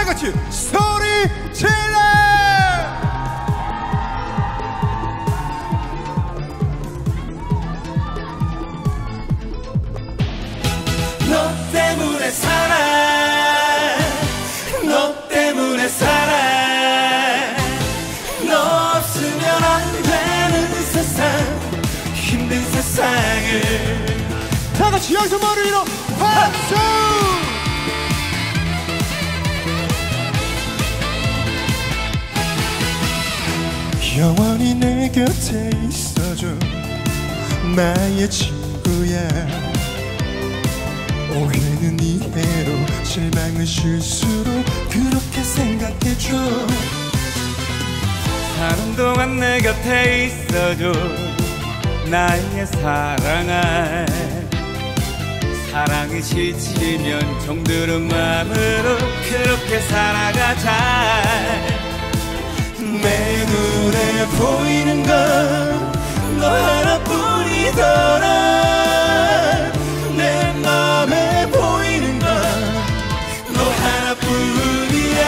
다 같이 소리 질러! 너 때문에 살아, 너 때문에 살아. 너 없으면 안 되는 세상, 힘든 세상을 다 같이 양손 머리 위로 박수! 영원히 내 곁에 있어줘, 나의 친구야. 오해는 이해로, 실망은 실수로 그렇게 생각해줘. 사는 동안 내 곁에 있어줘, 나의 사랑아. 사랑이 지치면 정들은 마음으로 그렇게 살아가자. 내 눈에 보이는 건 너 하나뿐이더라. 내 맘에 보이는 건 너 하나뿐이야.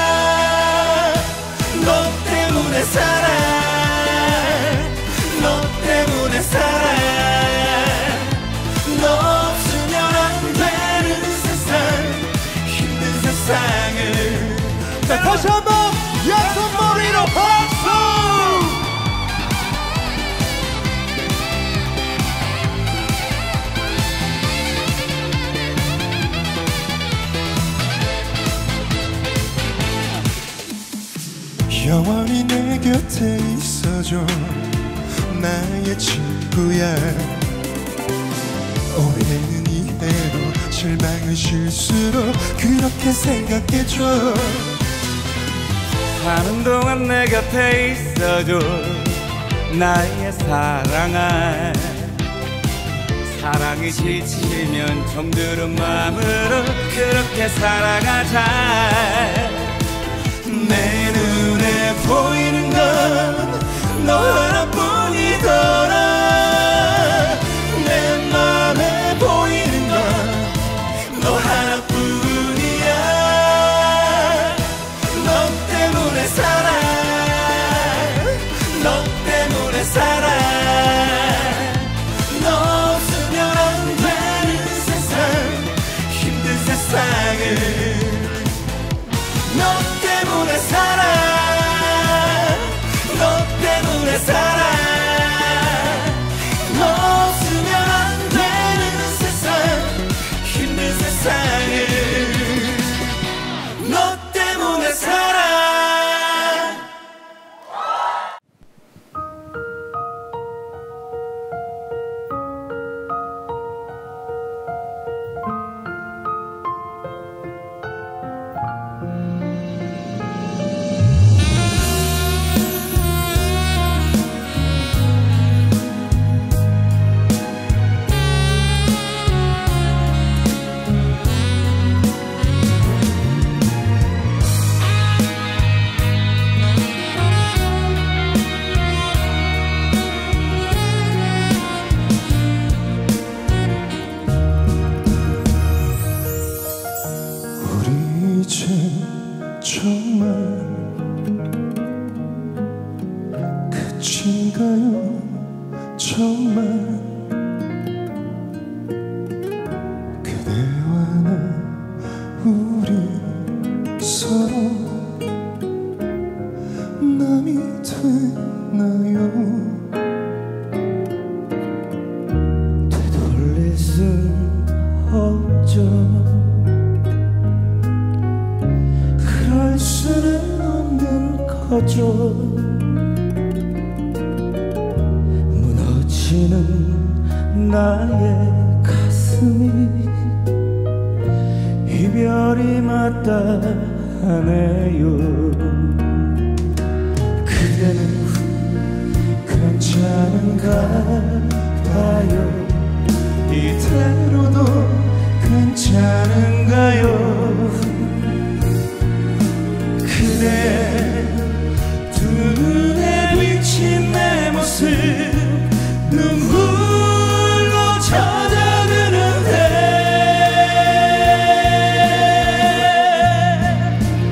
너 때문에 살아, 너 때문에 살아. 너 없으면 안 되는 세상, 힘든 세상을. 자, 다시 한번 양손 머리로 박수! 영원히 내 곁에 있어줘, 나의 친구야. 오해는 이해로, 실망은 실수로 그렇게 생각해줘. 사는 동안 내 곁에 있어줘, 나의 사랑아. 사랑이 지치면 정들은 마음으로 그렇게 살아가자. 내 눈에 보이는 건 너 하나뿐이더라. 내 맘에 보이는 건 너 하나뿐이야. 너 때문에 살아, 너 때문에 살아. 너 없으면 안 되는 세상, 힘든 세상을. 너 때문에 살아, 너 때문에 살아. 너 없으면 안 되는 세상, 힘든 세상을. 너 때문에 살아. 무너지는 나의 가슴이 이별이 마땅하네요. 그대는 괜찮은가 봐요. 이대로도 괜찮은가요? 그대 두 눈에 비친 내 모습 눈물로 젖어드는데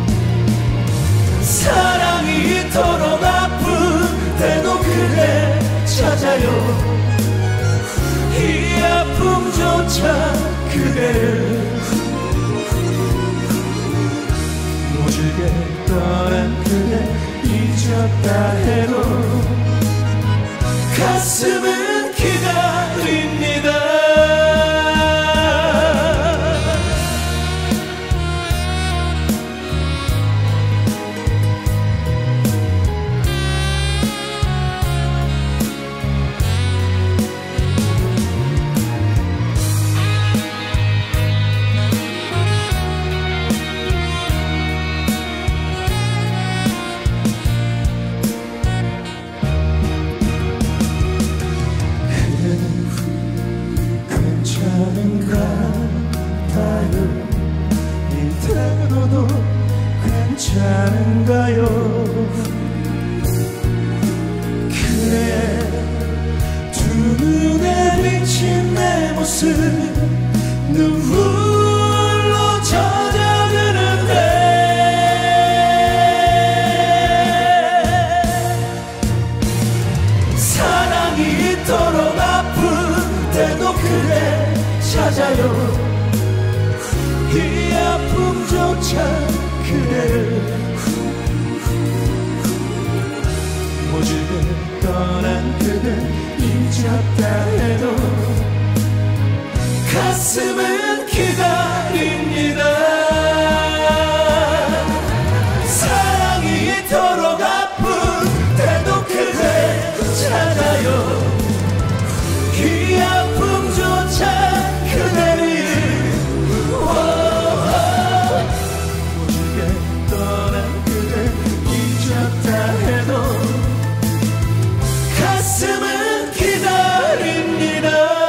아픔조차 그대를 모질게 떠난 그대 잊었다 해도 가슴은 기다립니다. 괜찮은가요? 그래 두 눈에 비친 내 모습 눈물로 젖어드는데 사랑이 이토록 아픈데도 그래 찾아요. 이 아픔조차 그대를 모질게 떠난 그대 잊었다 해도 가슴은 기다립니다. 사랑이 이토록 아픈데도 그대 찾아요. 이 아픔조차 그대를 가슴은 기다립니다.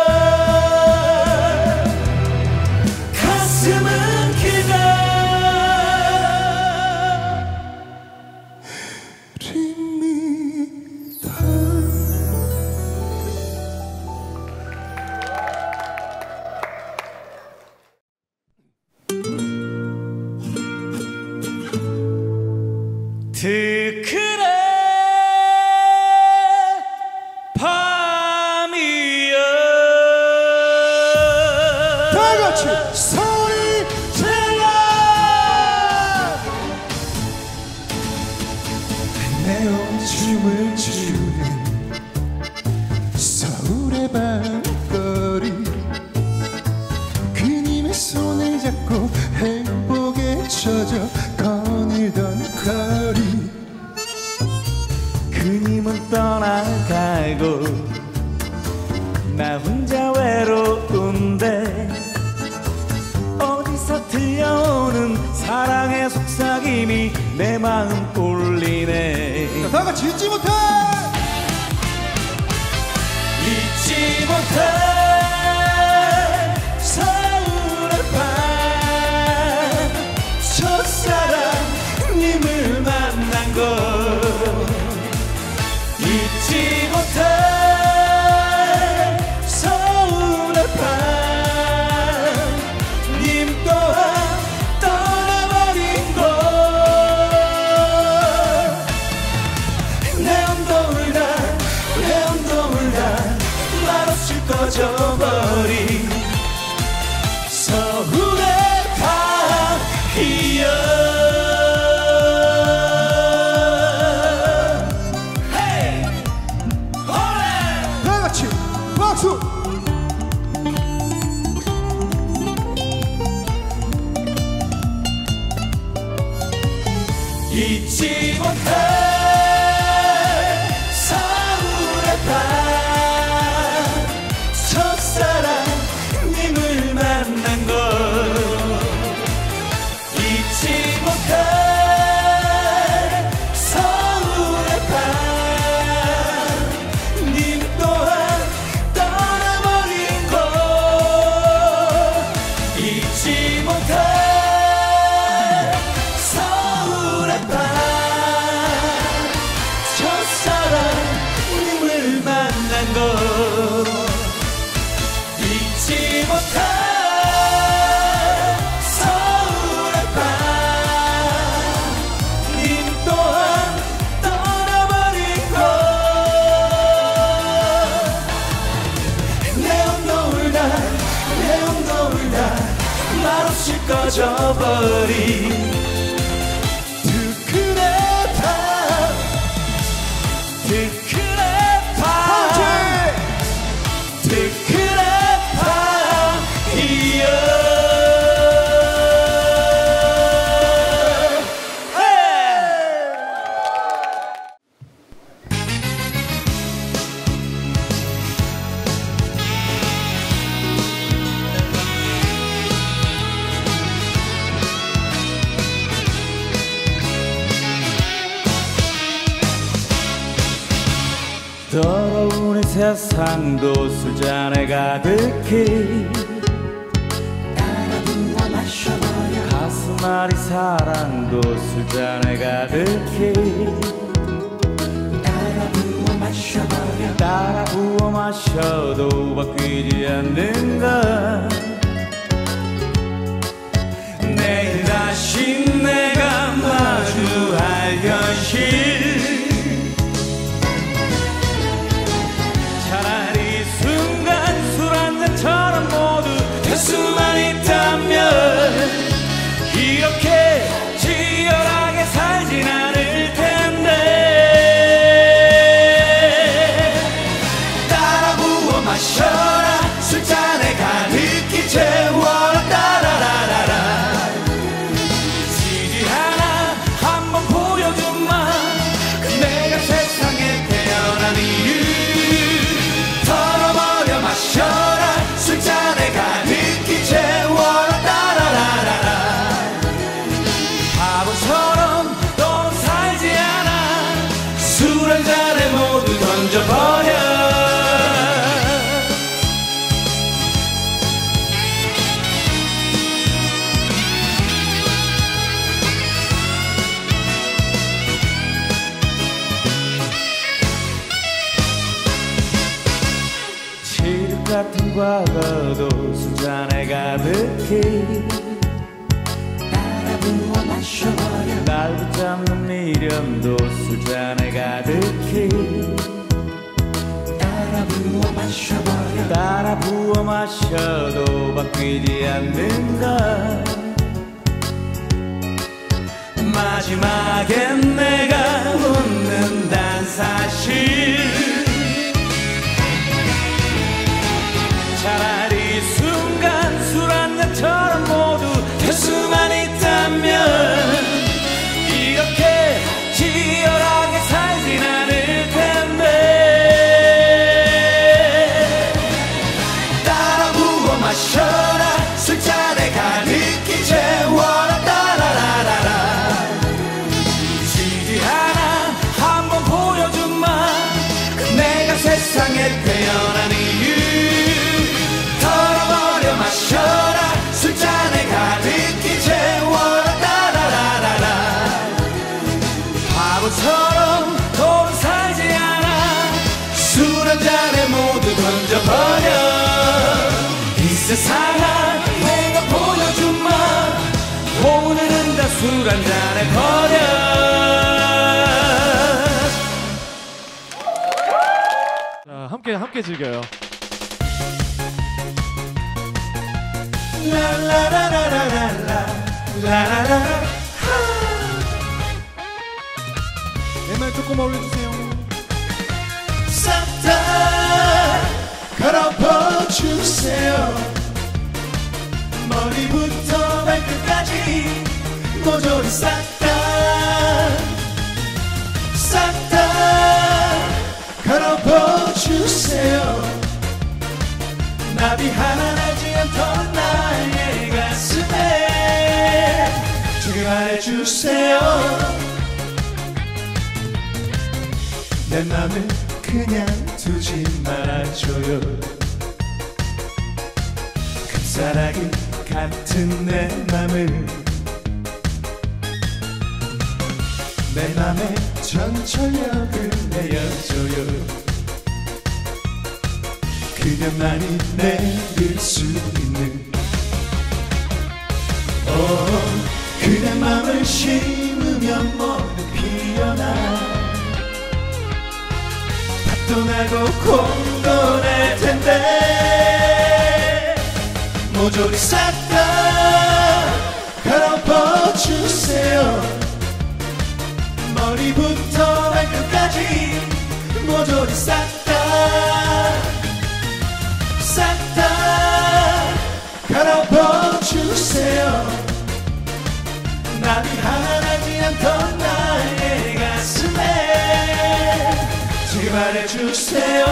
가슴은 기다립니다. 그래 밤이여 다같이 소리 질러 내 오줌을 지우는 서울의 밤거리 그님의 손을 잡고 행복에 젖어 거닐던 거리 그님은 떠나가고 나 혼자 외로운데 어디서 들려오는 사랑의 속삭임이 내 마음 울리네. 다같이 잊지 못해 잊지 못해 서울의 밤 첫사랑님을 만난 것 잊지 못해 서울의 밤 님 또한 떠나버린 것 내 온동을 다 말없이 꺼져 말없이 꺼져버린 두근의 밤 뜨끈의 밤 뜨끈의 밤이여 더러운 이 세상도 술잔에 가득히 따라부어 마셔버려 가슴 아리 사랑도 술잔에 가득히 따라부어 마셔버려 따라부어 마셔도 바뀌지 않는가 내일 다시 내가 마주할 현실 차라리 순간 술 한잔처럼 모두 될 수만 있다면 이렇게 치열하게 살진 않을 텐데 따라 부어 마셔라 술잔에 가득히 채워라 따라라라라 지지 하나 한번 보여줌마 내가 세상에 태어난 이유 털어버려 마셔라 술잔에 가득히 채워라 따라라라라 바보처럼 넌 살지 않아 술 한 잔에 모두 던져버려 칠흑 같은 과거도 술잔에 가득히 따라부어 마셔버려 날 붙잡는 미련도 술잔에 가득히 따라부어 마셔버려 따라부어 마셔도 바뀌지 않는가 마지막엔 내가 웃는단 사실 차라리 순간 술 한잔처럼 모두 될 수만 있다면 이렇게 치열하게 살진 않을 텐데 따라 부어 마셔라 술잔에 가득히 채워라 따라라라라 지지 하나 한번 보여줌마 내가 세상에 태어난 이유 털어버려 마셔라 술잔에 가득히 채워라 따라라라라 바보처럼 돈 살지 않아 술 한 잔에 모두 던져버려 이 세상아 내가 보여줌마 오늘은 다 술 한 잔에 버려 자, 함께 즐겨요. 내말 조금 올려주세요. 싹 다 갈아엎어주세요 머리부터 발끝까지 모조리 싹 다 갈아엎어주세요 나비 하나 나지 않던 나의 가슴에 저기 말해주세요 내 맘을 그냥 두지 말아줘요. 끝자락이 같은 내 맘을 내 맘에 전철역을 내어줘요. 그녀만이 내릴 수 있는 그대 맘을 심으면 모두 피어나 밭도 나고 콩도 날 텐데 모조리 싹 다 주세요. 머리부터 발끝까지 모조리 싹 다 갈아엎어 주세요. 나비 하나지 않던 나의 가슴에 제발 해주세요.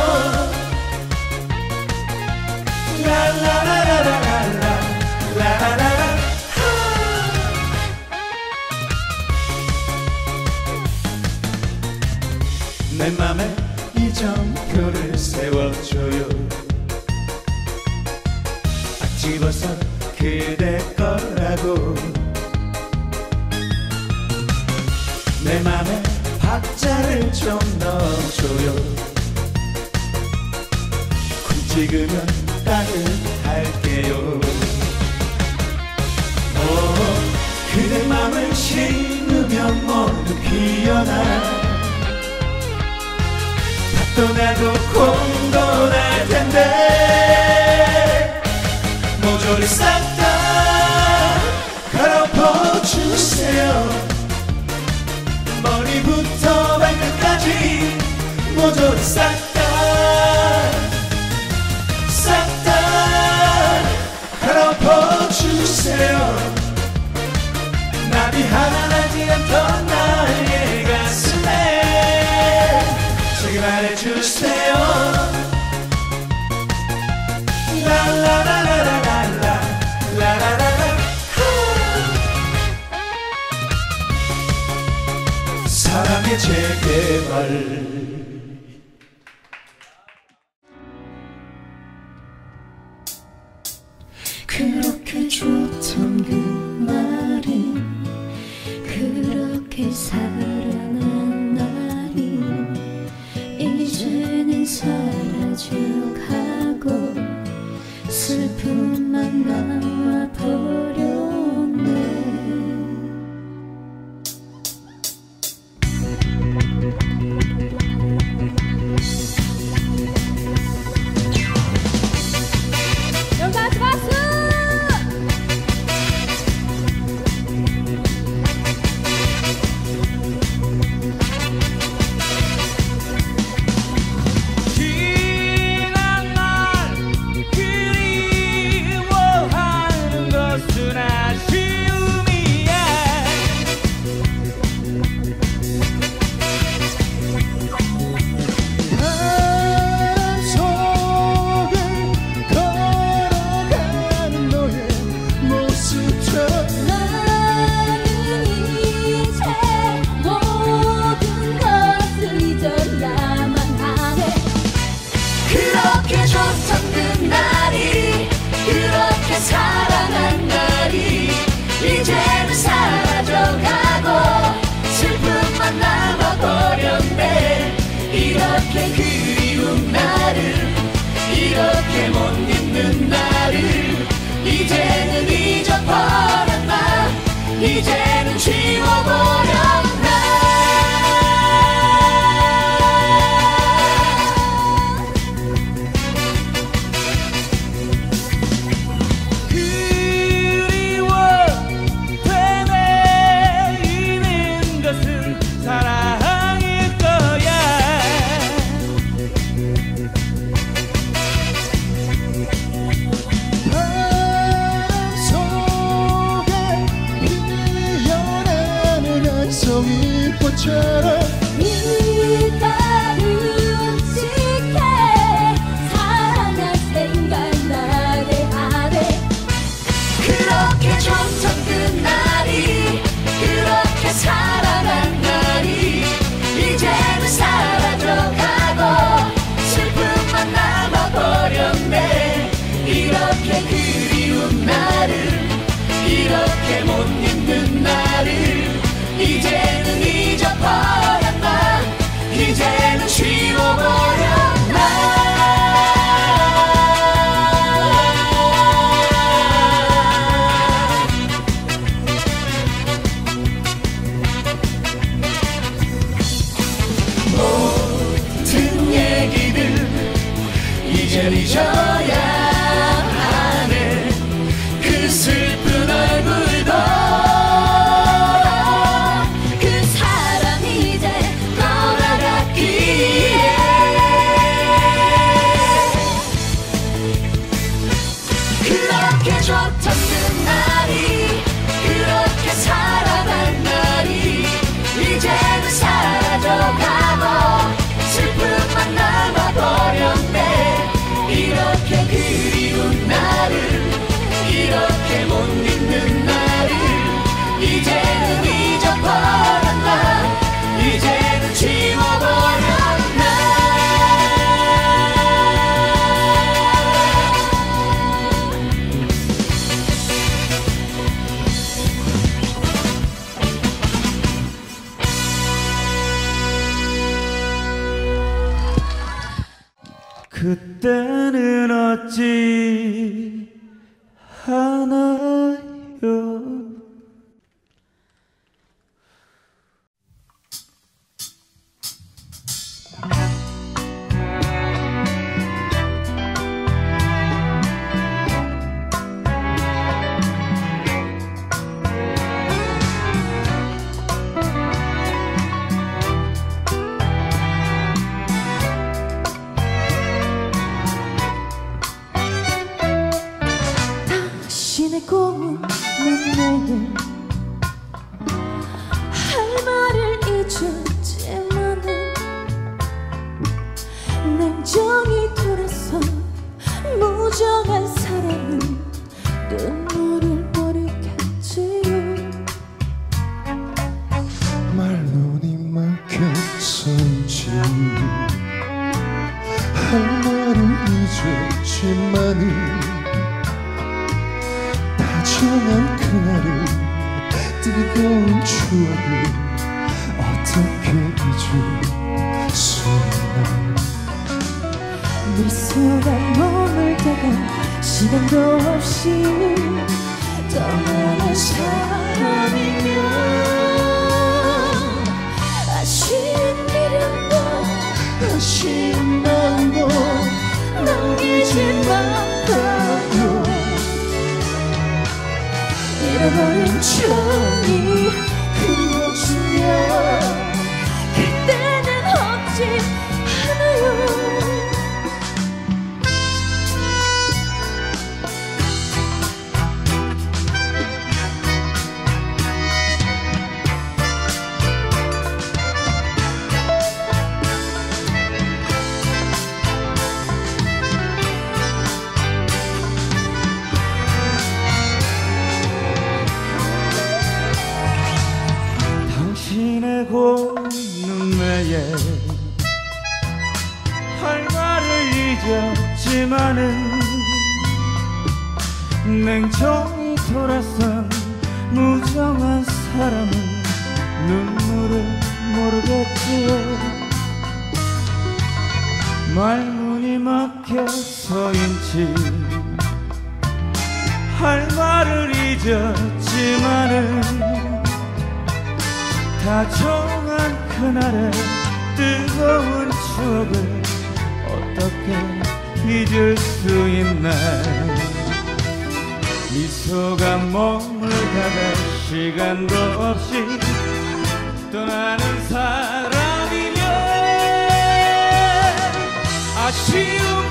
라라라라라라 라라라라. 내 맘에 이정표를 세워줘요. 딱 집어서 그대 거라고. 내 맘에 박자를 좀 넣어줘요. 쿵찍으면 따뜻할게요. 그대 맘을 심으면 모두 피어나. 밭도 나고 콩도 날 텐데 모조리 싹 다 갈아엎어 주세요. 머리부터 발끝까지 모조리 싹 다 갈아엎어 주세요. 나비 하나 나지 않던 나의 가슴에 제발 해주세요. 라라라라라라 라라라라. 사랑의 재개발. 그렇게 좋던 그날이 그렇게 사랑한 날이 이제는 사라져가고 슬픔만 남아버렸네. 사랑한 날이 이제는 사라져가고 슬픔만 남아버렸네. 이렇게 그리운 나를 이렇게 못 잊는 나를 이제는 잊어버렸나 이제는 지워버렸나. 꽃처럼 미따름직해 사랑할 생각나게 하네. 그렇게 좋던 그날이 그렇게 사랑한 날이 이제는 사라져가고 슬픔만 남아버렸네. 이렇게 그리운 나를 이렇게 못 잊는 나를 이제는 잊어버렸나. 좋던 그날이 그렇게 살아간 날이 이제는 사라져가고 슬픔만 남아버렸네. 이렇게 그리운 나를 이렇게 못 잊는 나를 이제는 잊어버렸나 이제는 지워버렸나. 그때는 어찌 하나요. 당신의 고운 눈매에 할 말을 잊었지만은 냉정히 돌아서 무정한 사랑은 눈물을 버리겠지요. 말눈이 막혀서인지 할 말을 잊었지만은 다정한 그날을 뜨거운 추억을 어떻게 잊을 수 있나. 미소가 머물다가 시간도 없이 떠나는 사람이면 아쉬운 미련도 아쉬운 마음도 남기지 말아요. 잃어버린 추억이 그려주면 그때는 없지 않아요. 당신의 고운 눈매에 할 말을 잊었지만은 냉정히 돌아선 무정한 사람은 눈물을 모르겠지요. 말문이 막혀서인지 할 말을 잊었지만은 다정한 그날의 뜨거운 추억을 어떻게 잊을 수 있나. 미소가 머물다가 시간도 없이 떠나는 사람이면 아쉬운